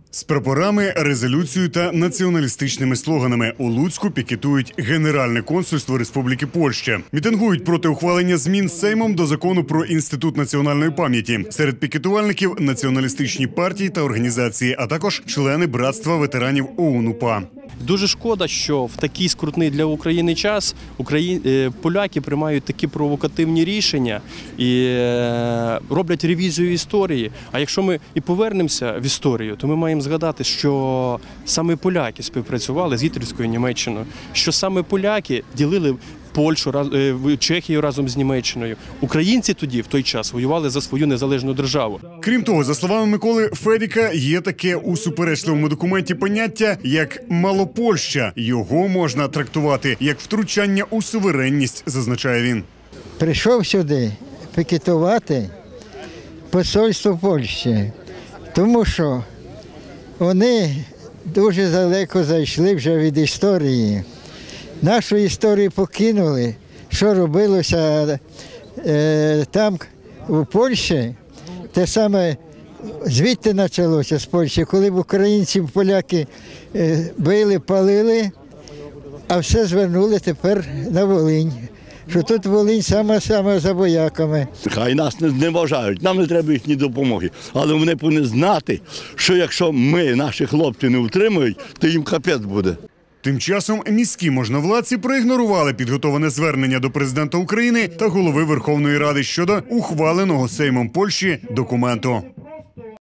З прапорами, резолюцією та націоналістичними слоганами у Луцьку пікетують Генеральне консульство Республіки Польща. Мітингують проти ухвалення змін Сеймом до закону про Інститут національної пам'яті. Серед пікетувальників – націоналістичні партії та організації, а також члени Братства ветеранів ОУН-УПА. Дуже шкода, що в такий скрутний для України час поляки приймають такі провокативні рішення і роблять ревізію історії. А якщо ми і повернемося в історію, то ми маємо згадати, що саме поляки співпрацювали з гітлерською Німеччиною, що саме поляки ділили Польщу, Чехію разом з Німеччиною. Українці тоді, в той час, воювали за свою незалежну державу. Крім того, за словами Миколи Федіка, є таке у суперечливому документі поняття, як «малопольща». Його можна трактувати як втручання у суверенність, зазначає він. Прийшов сюди пікетувати посольство Польщі, тому що вони дуже далеко зайшли вже від історії. Нашу історію покинули, що робилося там, у Польщі, те саме звідти почалося з Польщі, коли б українців, поляки били, палили, а все звернули тепер на Волинь. Що тут Волинь саме за вояками. Хай нас не зневажають, нам не треба їхньої допомоги. Але вони повинні знати, що якщо наші хлопці не утримують, то їм капець буде. Тим часом міські можновладці проігнорували підготовлене звернення до президента України та голови Верховної Ради щодо ухваленого Сеймом Польщі документу.